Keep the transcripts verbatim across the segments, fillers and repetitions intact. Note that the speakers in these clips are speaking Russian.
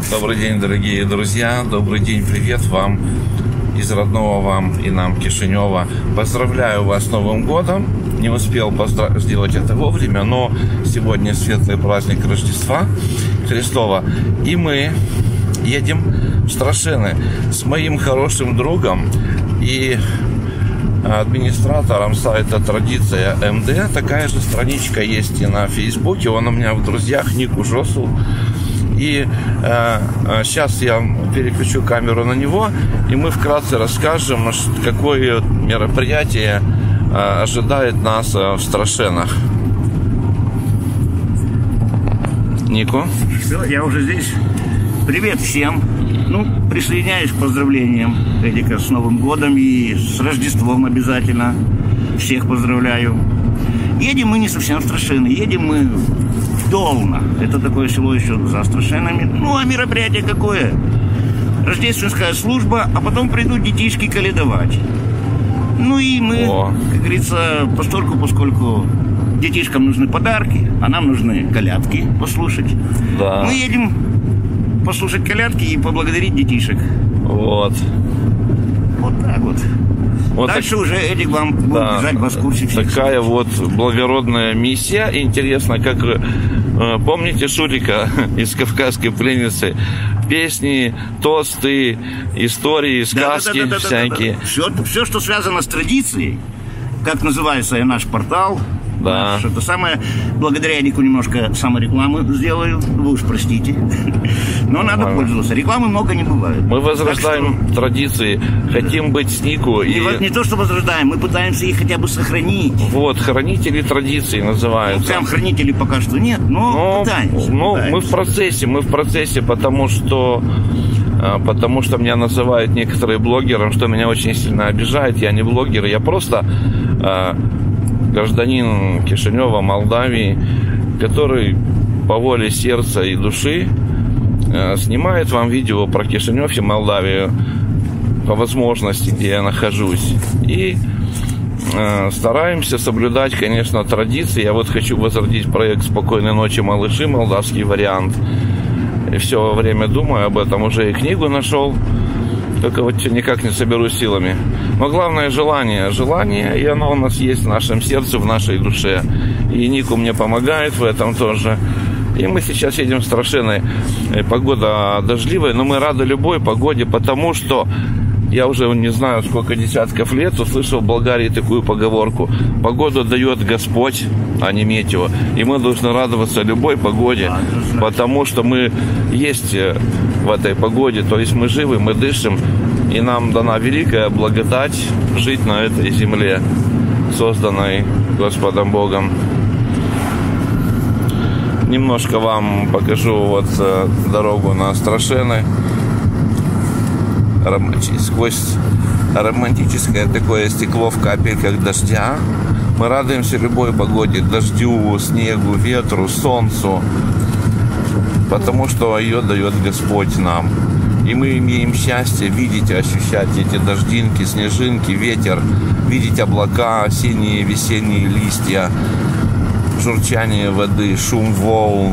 Добрый день, дорогие друзья, добрый день, привет вам из родного вам и нам Кишинева. Поздравляю вас с Новым годом. Не успел поздрав... сделать это вовремя, но сегодня светлый праздник Рождества Христова. И мы едем в Страшины с моим хорошим другом и администратором сайта Традиция МД. Такая же страничка есть и на Фейсбуке. Он у меня в друзьях, Ник Ужосу. И э, сейчас я переключу камеру на него, и мы вкратце расскажем, какое мероприятие э, ожидает нас э, в Страшинах. Нику? Все, я уже здесь. Привет всем. Ну, присоединяюсь к поздравлениям Эдика с Новым годом и с Рождеством обязательно. Всех поздравляю. Едем мы не совсем в Страшины, едем мы в Долна. Это такое село еще за Страшинами. Ну, а мероприятие какое? Рождественская служба, а потом придут детишки коледовать. Ну и мы, О. как говорится, постольку, поскольку детишкам нужны подарки, а нам нужны колядки послушать. Да. Мы едем послушать колядки и поблагодарить детишек. Вот. Вот так вот. Вот Дальше так, уже Эдик вам будет да, держать вас в курсе всех. Такая вот благородная миссия. Интересно, как э, помните Шурика из «Кавказской пленницы»? Песни, тосты, истории, сказки да, да, да, да, всякие. Да, да, да. Все, все, что связано с традицией, как называется наш портал. Да. Это самое, благодаря Эдику немножко саморекламу сделаю, вы уж простите. Но надо Нормально. пользоваться. Рекламы много не бывает. Мы возрождаем что... традиции, хотим быть с Нику. Не, и... не то, что возрождаем, мы пытаемся их хотя бы сохранить. Вот, хранители традиций называются. Ну, прям хранителей пока что нет, но, но пытаемся. Ну, пытаемся. мы в процессе, мы в процессе, потому что... Потому что меня называют некоторые блогером, что меня очень сильно обижает. Я не блогер, я просто... гражданин Кишинева, Молдавии, который по воле сердца и души э, снимает вам видео про Кишинев и Молдавию по возможности, где я нахожусь. И э, стараемся соблюдать, конечно, традиции. Я вот хочу возродить проект «Спокойной ночи, малыши», молдавский вариант. И все время думаю об этом, уже и книгу нашел. Только вот никак не соберу силами. Но главное желание. Желание, и оно у нас есть в нашем сердце, в нашей душе. И Нику мне помогает в этом тоже. И мы сейчас едем в Страшины. Погода дождливая, но мы рады любой погоде, потому что я уже не знаю, сколько десятков лет услышал в Болгарии такую поговорку: погоду дает Господь, а не метео. И мы должны радоваться любой погоде, потому что мы есть в этой погоде, то есть мы живы, мы дышим, и нам дана великая благодать жить на этой земле, созданной Господом Богом. Немножко вам покажу вот дорогу на Страшины. Сквозь романтическое такое стекло в капельках дождя. Мы радуемся любой погоде: дождю, снегу, ветру, солнцу, потому что ее дает Господь нам. И мы имеем счастье видеть и ощущать эти дождинки, снежинки, ветер, видеть облака, осенние, весенние листья, журчание воды, шум волн.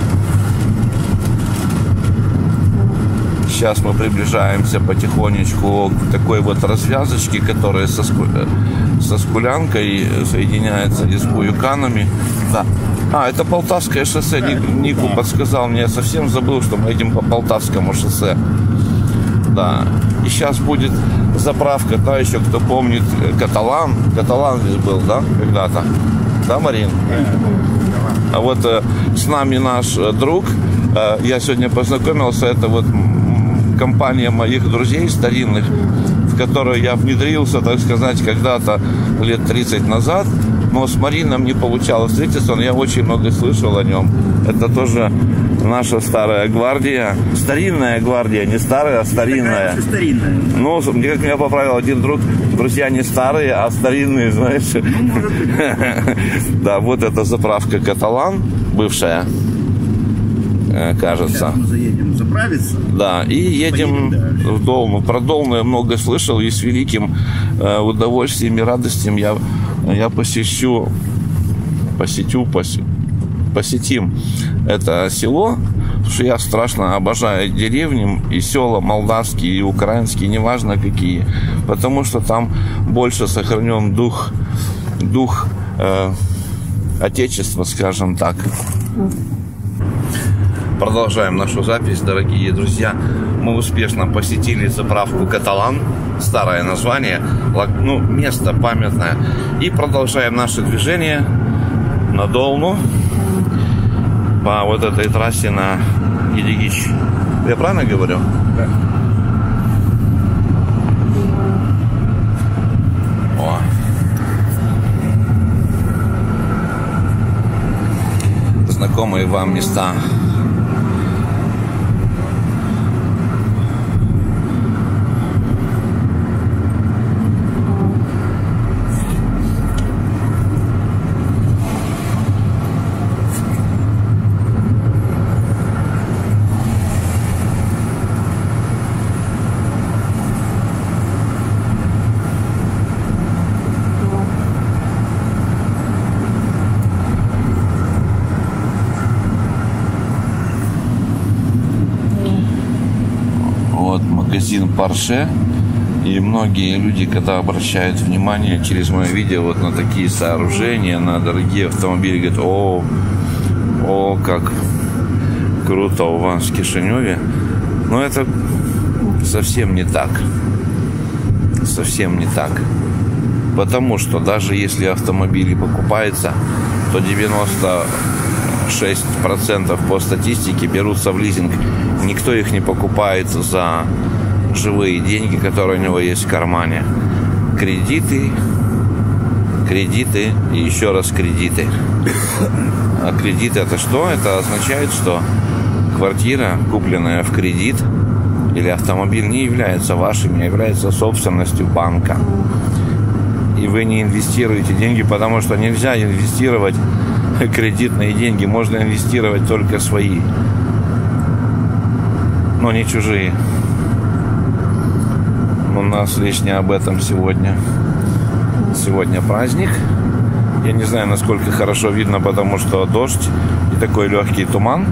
Сейчас мы приближаемся потихонечку к такой вот развязочке, которая со, ску... со Скулянкой соединяется и с Буюканами. Да. А, это Полтавское шоссе. Ник... Нику подсказал мне, я совсем забыл, что мы едем по Полтавскому шоссе. Да. И сейчас будет заправка, да, еще кто помнит, Каталан. Каталан здесь был, да, когда-то? Да, Марин? А вот э, с нами наш э, друг. Э, я сегодня познакомился, это вот компания моих друзей старинных, в которую я внедрился, так сказать, когда-то лет тридцать назад, но с Марином не получалось встретиться, но я очень много слышал о нем. Это тоже наша старая гвардия, старинная гвардия, не старая, а старинная. старинная. Ну, как меня поправил один друг, друзья не старые, а старинные, знаешь. Да, вот это заправка Каталан, бывшая, кажется. Сейчас мы заедем заправиться. Да, и едем в Долну. Про Долну я много слышал, и с великим э, удовольствием и радостью я, я посещу, посетю, посе, посетим это село, Потому что я страшно обожаю деревни и села молдавские, и украинские, неважно какие. Потому что там больше сохранен дух, дух э, отечества, скажем так. Продолжаем нашу запись, дорогие друзья. Мы успешно посетили заправку «Каталан», старое название, ну, место памятное. И продолжаем наше движение на Долну по вот этой трассе на Гидигич. Я правильно говорю? Да. О. Знакомые вам места. Магазин Porsche. И многие люди, когда обращают внимание через мое видео вот на такие сооружения, на дорогие автомобили, говорят: о, о, как круто у вас в Кишиневе. Но это совсем не так. Совсем не так. Потому что даже если автомобили покупаются, то девяносто шесть процентов по статистике берутся в лизинг. Никто их не покупает за живые деньги, которые у него есть в кармане. Кредиты, кредиты и еще раз кредиты. А кредит это что? Это означает, что квартира, купленная в кредит, или автомобиль не является вашим, не является собственностью банка. И вы не инвестируете деньги, потому что нельзя инвестировать кредитные деньги. Можно инвестировать только свои, но не чужие. У нас лишь не об этом сегодня. Сегодня праздник. Я не знаю, насколько хорошо видно, потому что дождь и такой легкий туман.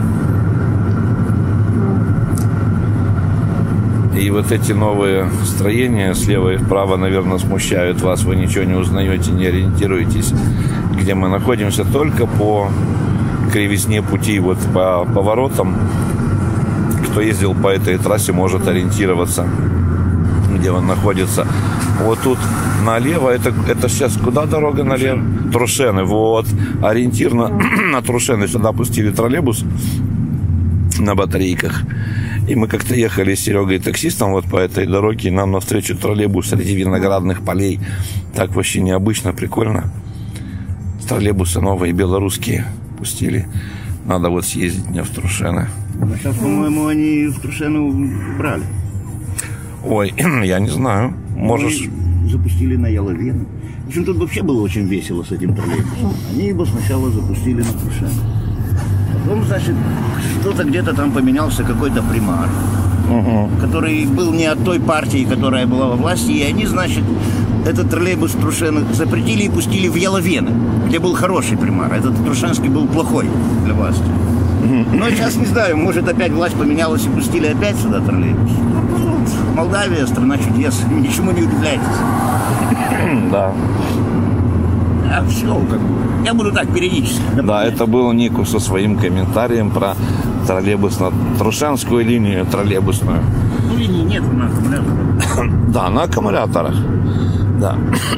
И вот эти новые строения слева и вправо, наверное, смущают вас. Вы ничего не узнаете, не ориентируетесь, где мы находимся. Только по кривизне пути, вот по поворотам. Кто ездил по этой трассе, может ориентироваться, где он находится. Вот тут налево, это, это сейчас куда дорога налево? Трушены, вот. Ориентир на, на Трушены. Сюда пустили троллейбус на батарейках. И мы как-то ехали с Серегой таксистом вот по этой дороге, и нам навстречу троллейбус среди виноградных полей. Так вообще необычно, прикольно. Троллейбусы новые, белорусские пустили. Надо вот съездить мне в Трушены. Сейчас, по-моему, они в Трушену брали. Ой, я не знаю. Можешь... Мы запустили на Яловену. В общем, тут вообще было очень весело с этим троллейбусом. Они его сначала запустили на Трушену. Потом, значит, что-то где-то там поменялся какой-то примар, угу. который был не от той партии, которая была во власти. И они, значит, этот троллейбус Трушены запретили и пустили в Яловены, где был хороший примар. Этот Трушенский был плохой для власти. Но сейчас не знаю, может опять власть поменялась и пустили опять сюда троллейбус. Молдавия, страна чудес, ничему не удивляйтесь. Да. А все, как бы. Я буду так периодически. Да, это был Нику со своим комментарием про троллейбусно Трушенскую линию троллейбусную. Ну, линии нет на аккумуляторах. Да, на аккумуляторах. Да.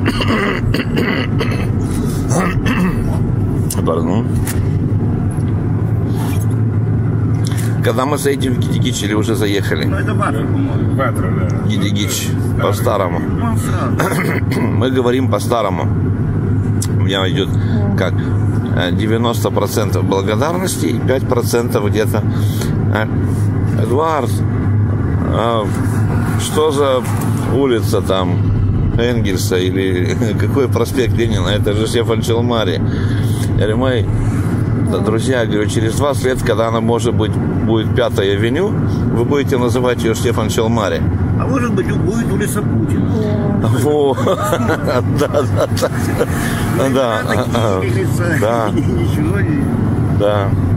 Пардон. Когда мы заедем в Гидигич или уже заехали? Ну, это Батра, по-моему. Батра, да. Гидигич, по-старому. Мы говорим по-старому. У меня идет как девяносто процентов благодарности и пять процентов где-то. Эдуард, а что за улица там? Энгельса или какой проспект Ленина? Это же Стефан Челмари. Я говорю, мы... Да, друзья, я говорю, через двадцать лет, когда она, может быть, будет Пятая авеню, вы будете называть ее Стефан Челмари. А может быть, будет улица Путина. Во, да, да, да, да, да, да.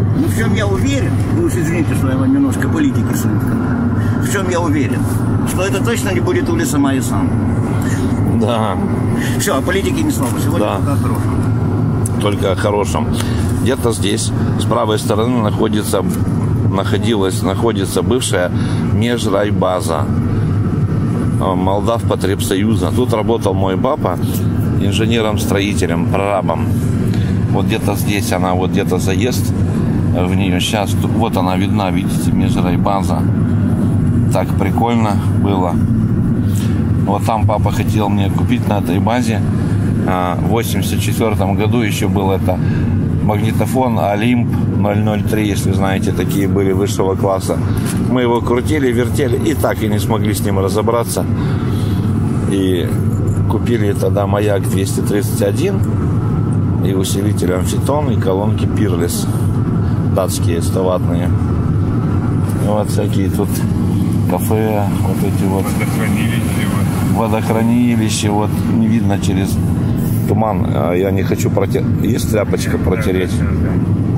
Ну, в чем я уверен, вы уж извините, что я вам немножко политики слышал, в чем я уверен, что это точно не будет улица Майи Санду. Да. Все, о политике ни слова. Сегодня Да. только о хорошем. Только о хорошем. Где-то здесь, с правой стороны, находится, находилась, находится бывшая межрайбаза Молдавпотребсоюза. Тут работал мой папа инженером-строителем, прорабом. Вот где-то здесь она, вот где-то заезд в нее. Сейчас, вот она видна, видите, межрайбаза. Так прикольно было. Вот там папа хотел мне купить на этой базе. В восемьдесят четвёртом году еще был это магнитофон Олимп ноль ноль три, если знаете, такие были высшего класса. Мы его крутили, вертели и так и не смогли с ним разобраться. И купили тогда Маяк двести тридцать один и усилитель Амфитон, и колонки Пирлес датские стоватные. Вот всякие тут кафе, вот эти вот Водохранилище, вот. водохранилище, вот не видно через туман. Я не хочу протереть. Есть тряпочка протереть? Да, да, да.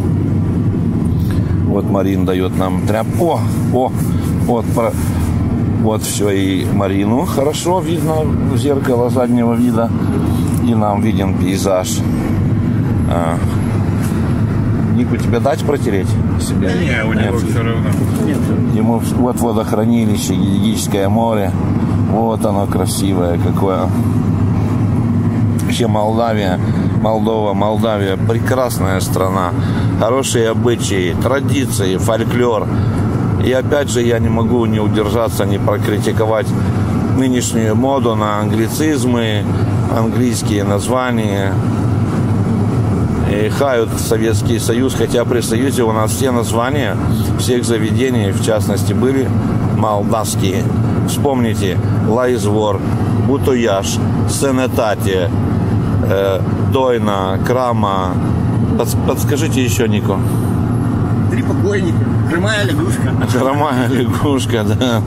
Вот Марин дает нам тряпку. О, о, вот, про... вот все, и Марину хорошо видно в зеркало заднего вида. И нам виден пейзаж. А. Нику, тебе дать протереть себе? Не, у него Нет. все равно. Нет, Ему вот водохранилище, Египетское море. Вот оно красивое какое. Вообще Молдавия, Молдова, Молдавия прекрасная страна. Хорошие обычаи, традиции, фольклор. И опять же я не могу не удержаться, не прокритиковать нынешнюю моду на англицизмы, английские названия. И хают Советский Союз, хотя при Союзе у нас все названия всех заведений, в частности, были молдавские. Вспомните: Лайзвор, Бутуяш, Сенетати, э, Дойна, Крама. Подс- подскажите еще, Нико. три покойника, хромая лягушка. Хромая лягушка, да.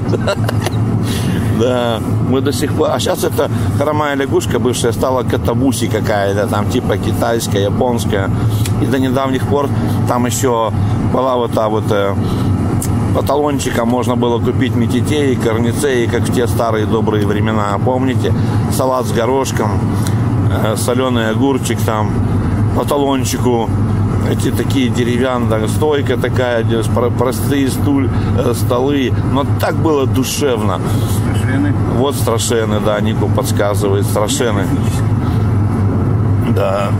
Да, мы до сих пор... А сейчас эта хромая лягушка бывшая стала катабуси какая-то, там типа китайская, японская. И до недавних пор там еще была вот та вот... Э, по талончикам можно было купить метитеи, корницеи, как в те старые добрые времена. Помните? Салат с горошком, э, соленый огурчик там, по талончику. Эти такие деревянные, стойка такая, простые стуль, э, столы. Но так было душевно. Страшены. Вот страшены, да, Нику подсказывает, страшены. Да.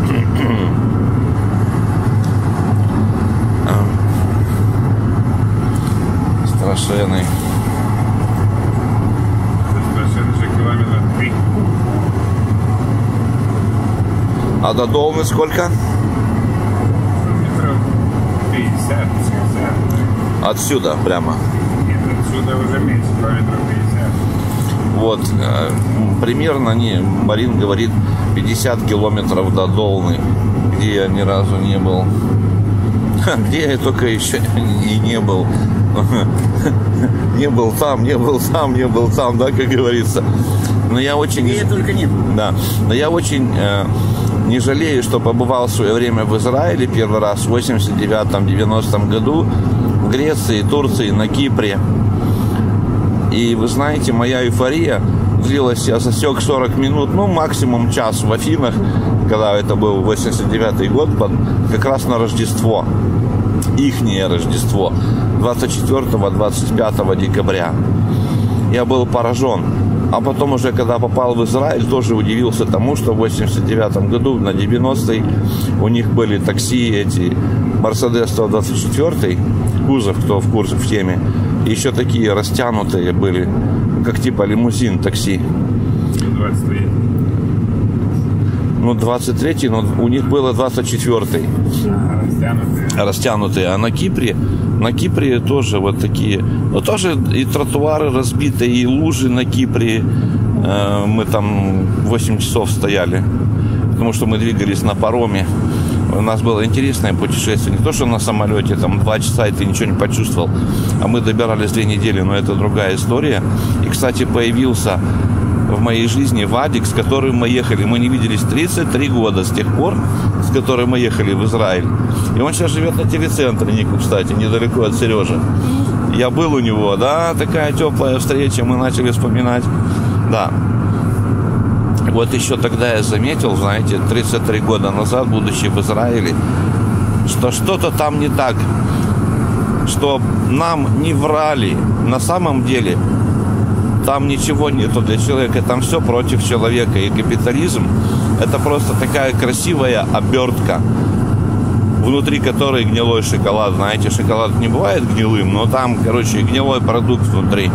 Страшены. Страшенно же километра три. А до Долны сколько? Метров пятьдесят, шестьдесят. Отсюда прямо. Нет, отсюда уже меньше, километров пятьдесят. Вот, э, примерно, не, Марин говорит, пятьдесят километров до Долны, где я ни разу не был. Ха, где я только еще и не был. Не был там, не был там, не был там, да, как говорится. Но я очень... Где я только не был. Да, но я очень э, не жалею, что побывал в свое время в Израиле первый раз в восемьдесят девятом — девяностом году, в Греции, Турции, на Кипре. И вы знаете, моя эйфория длилась, я засек сорок минут, ну максимум час в Афинах, когда это был восемьдесят девятый год, под, как раз на Рождество, ихнее Рождество, двадцать четвёртого — двадцать пятого декабря. Я был поражен. А потом уже, когда попал в Израиль, тоже удивился тому, что в восемьдесят девятом году, на девяностый, у них были такси эти, Мерседес сто двадцать четыре, кузов, кто в курсе, в теме, и еще такие растянутые были, как типа лимузин, такси. двадцать три. Ну, двадцать третий, но у них было двадцать четвёртый. Растянутые. Растянутые. А на Кипре, на Кипре тоже вот такие, ну, тоже и тротуары разбитые, и лужи на Кипре. Э, мы там восемь часов стояли, потому что мы двигались на пароме. У нас было интересное путешествие. Не то, что на самолете, там два часа, и ты ничего не почувствовал. А мы добирались две недели, но это другая история. И, кстати, появился в моей жизни Вадик, с которым мы ехали. Мы не виделись тридцать три года. С тех пор, с которым мы ехали в Израиль. И он сейчас живет на телецентре, Нику, кстати, недалеко от Сережи. Я был у него, да, такая теплая встреча, мы начали вспоминать. Да. Вот еще тогда я заметил, знаете, тридцать три года назад, будучи в Израиле, что что-то там не так, что нам не врали. На самом деле там ничего нету для человека, там все против человека. И капитализм – это просто такая красивая обертка, внутри которой гнилой шоколад. Знаете, шоколад не бывает гнилым, но там, короче, гнилой продукт внутри.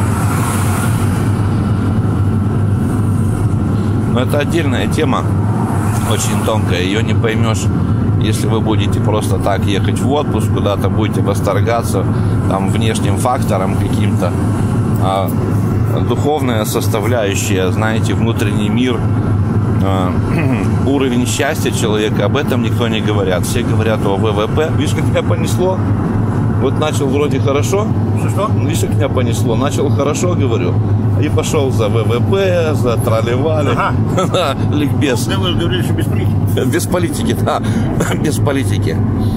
Но это отдельная тема, очень тонкая, ее не поймешь, если вы будете просто так ехать в отпуск, куда-то будете восторгаться там внешним фактором каким-то. А духовная составляющая, знаете, внутренний мир, э, уровень счастья человека, об этом никто не говорят. Все говорят о вэ вэ пэ. Видишь, как меня понесло? Вот начал вроде хорошо. Что? Видишь, как меня понесло? Начал хорошо, говорю. И пошел за вэ вэ пэ, за трали-вали. Ага. Ликбез. Да, вы говорили, что без политики. Без политики, да. Без политики.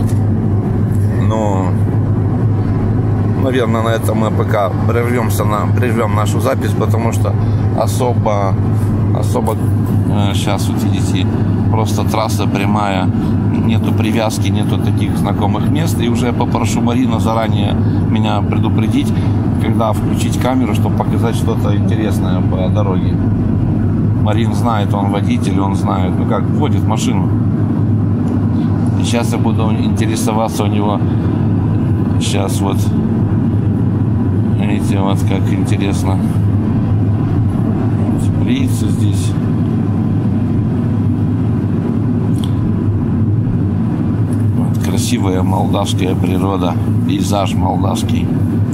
Но, наверное, на этом мы пока прервемся, на, прервем нашу запись, потому что особо, особо э, сейчас, вот видите, просто трасса прямая, нету привязки, нету таких знакомых мест. И уже попрошу Марину заранее меня предупредить, когда включить камеру, чтобы показать что-то интересное по дороге. Марин знает, он водитель, он знает, ну как, водит машину. И сейчас я буду интересоваться у него. Сейчас вот, видите, вот как интересно. Теплица здесь. Вот красивая молдавская природа, пейзаж молдавский.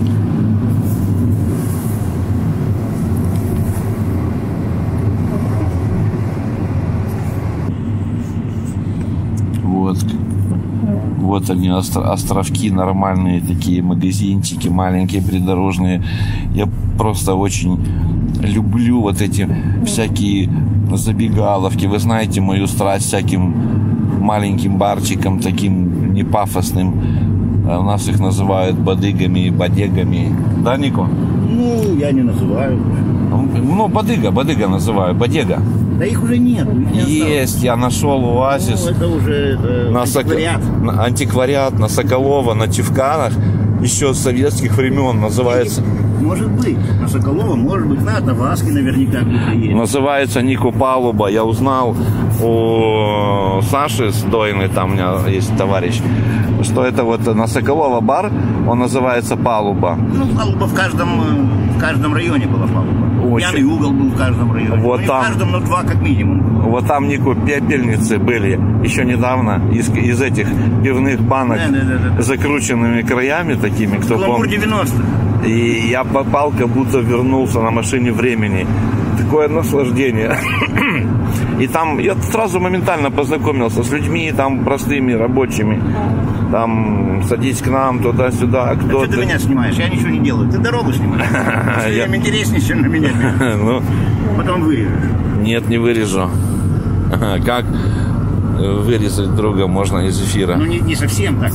Вот, вот они, островки нормальные, такие магазинчики маленькие, придорожные. Я просто очень люблю вот эти всякие забегаловки. Вы знаете мою страсть всяким маленьким барчикам, таким непафосным. У нас их называют бадыгами, бодегами. Да, Нико? Ну, я не называю. Ну, бадыга, бадыга называю, бодега. Да их уже нет. Их Есть, я нашел оазис. Ну, это уже это на антиквариат. Сок... на антиквариат на Соколова, на Чевканах, еще с советских времен называется. Может быть, на Соколова, может быть, на Таваске наверняка где-то есть. Называется Нику Палуба. Я узнал у Саши с Дойны, там у меня есть товарищ, что это вот на Соколова бар, он называется Палуба. Ну, палуба в каждом, в каждом районе была палуба. Очень. Пьяный угол был в каждом районе. Вот ну, там. В каждом, но два как минимум. Вот там, Нику, пепельницы были еще недавно из, из этих пивных банок, да, да, да, да. с закрученными краями такими, кто помнит. девяносто. И я попал, как будто вернулся на машине времени. Такое наслаждение. И там я сразу моментально познакомился с людьми, там простыми, рабочими. Там садись к нам туда-сюда. Кто а ты меня снимаешь? Я ничего не делаю. Ты дорогу снимаешь. Все интереснее, чем на меня. Ну, потом вырежешь. Нет, не вырежу. Как вырезать друга можно из эфира? Ну, не, не совсем так.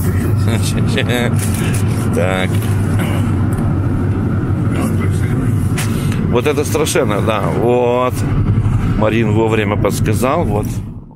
Так. Вот это страшенно, да. Вот. Марин вовремя подсказал. Вот.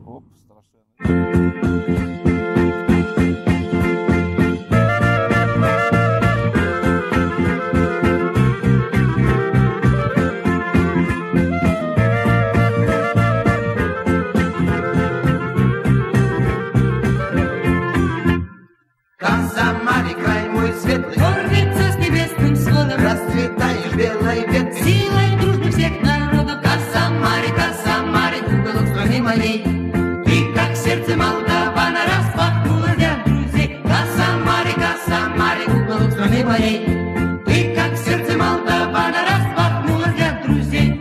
Самаре край мой светлый, гордится с небесным сводом, расцветаешь белой веткой, силой дружбы всех народов. Самаре, Самаре, уголок страны моей, ты как сердце Молдавана распахнула для друзей. Самаре, Самаре, уголок страны моей, ты как сердце Молдавана распахнула для друзей.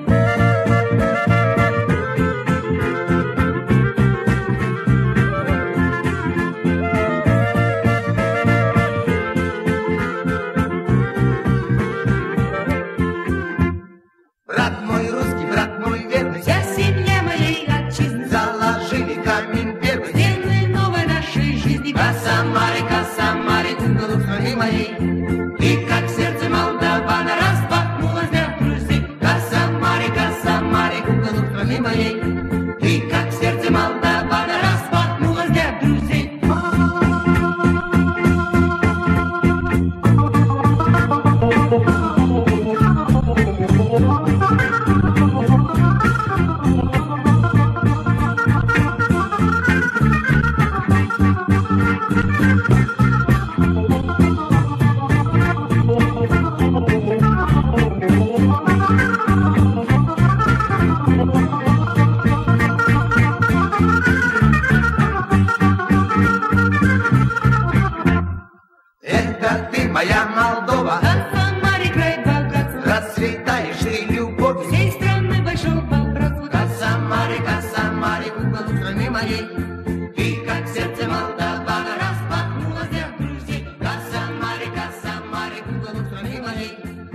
Брат мой русский, брат мой верный, вся семья моей отчизны заложили камень первый. Это ты, моя Молдова, От Самары край богатства, расцветаешь ты любовью. всей страны большого братства. Касамари, Касамари, угол страны моей. Ты, как сердце Молдавана, распахнула всех друзей. Касамари, Касамари, угол страны моей.